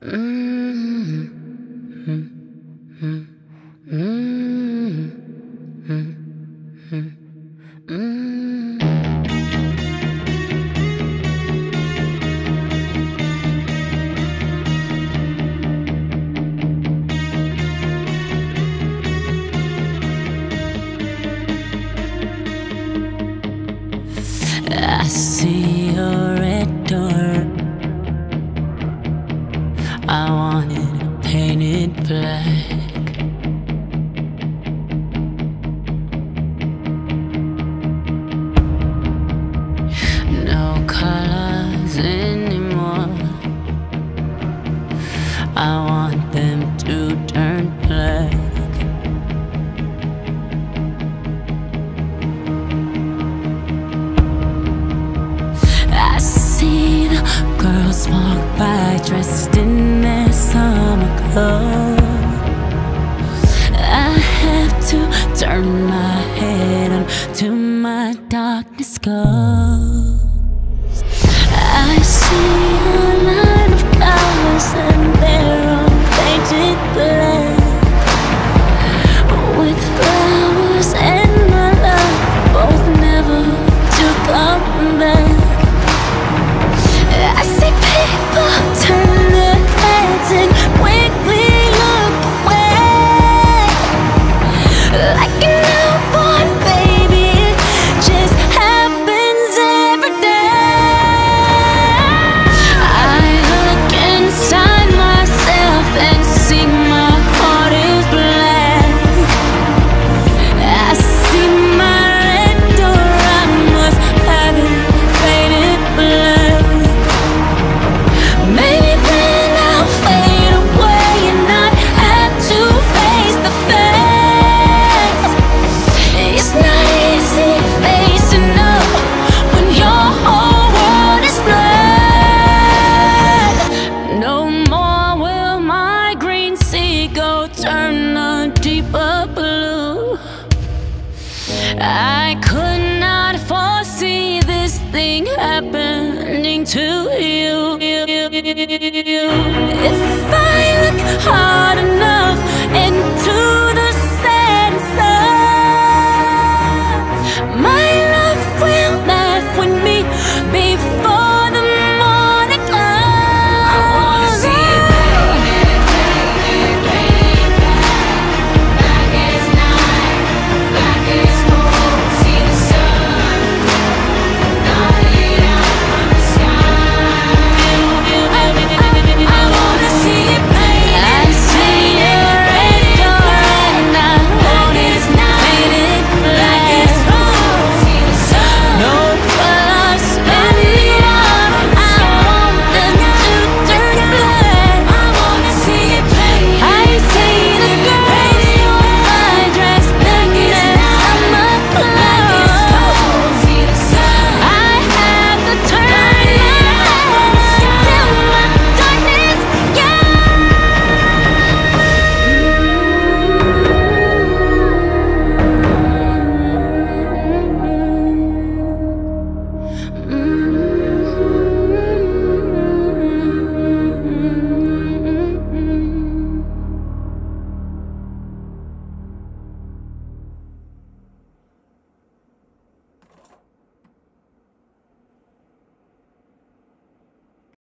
I see your red door. I want it painted black. No colors anymore. I want them to turn black. I see the girls walk by dressed in their summer clothes. I have to turn my head until my darkness goes. I see a line of flowers and they're all painted black. With flowers and my love both never to come back. I see people turn their heads and quickly look away. Like a newborn baby, it just happens every day. I look inside myself and see my heart is black. I see my red door, I must have it painted black. Maybe then I'll fade away and not have to face the facts. It's not easy facing up when your whole world is black. No more will my green seagull turn a deeper blue. I could not foresee this thing happening to you. If I look hard enough,